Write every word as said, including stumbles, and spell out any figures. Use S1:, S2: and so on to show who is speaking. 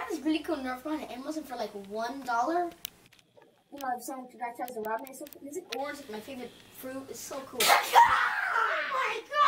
S1: this really cool Nerf gun at Amazon for like one dollar. You know, if someone guy tries to rob me or something. This is orange, my favorite fruit. It's so cool. Oh my god!